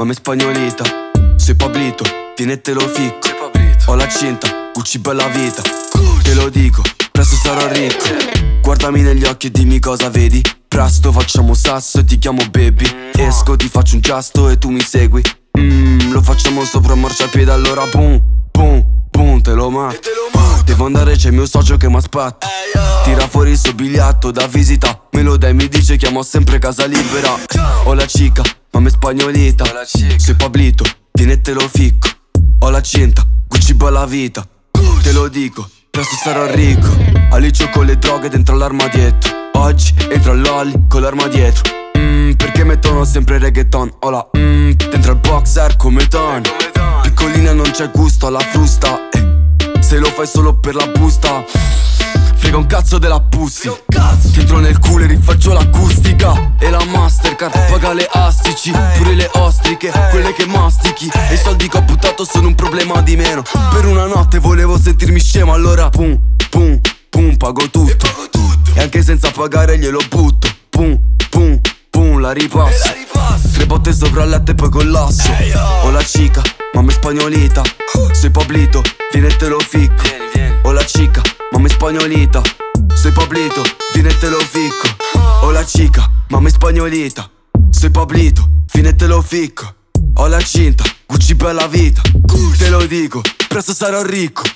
mamma è spagnolita. Sei Pablito, vieni e te lo ficco. Ho la cinta, Gucci bella vita. Te lo dico, presto sarò ricco. Guardami negli occhi e dimmi cosa vedi. Presto facciamo sasso e ti chiamo baby. Esco, ti faccio un gesto e tu mi segui. Lo facciamo sopra marciapiede, allora boom, boom, boom, te lo matto. Devo andare, c'è il mio socio che mi aspetta. Tira fuori il suo biglietto da visita. Me lo dai, mi dice chiamo sempre casa libera. Ho la chica, mamma è spagnolita. Sei Pablito, vieni e te lo ficco. Ho la cinta, Gucci bella vita. Te lo dico, presto sarò ricco. Alicio con le droghe dentro l'armadietto. Oggi entro all'Olly con l'arma dietro. Perché mettono sempre reggaeton. Ho la dentro al boxer come Tony. Piccolina non c'è gusto alla frusta. Se lo fai solo per la busta, frega un cazzo della pussy. Ti entro nel culo e rifaccio l'acustica. E la Mastercard paga le astici. Pure le ostriche, quelle che mastichi. E i soldi che ho buttato sono un problema di meno. Per una notte volevo sentirmi scemo. Allora pum, pum, pum, pago tutto. E anche senza pagare glielo butto. Pum, pum, pum, la ripasso. 3 botte sopra il letto e poi collasso. Ho la chica, mamma è spagnolita. Sei Pablito, vieni e te lo ficco. Ho la chica, mamma è spagnolita. Sei Pablito, vieni e te lo ficco. Ho la chica, mamma è spagnolita. Sei Pablito, vieni e te lo ficco. Ho la cinta, Gucci bella vita. Te lo dico, presto sarò ricco.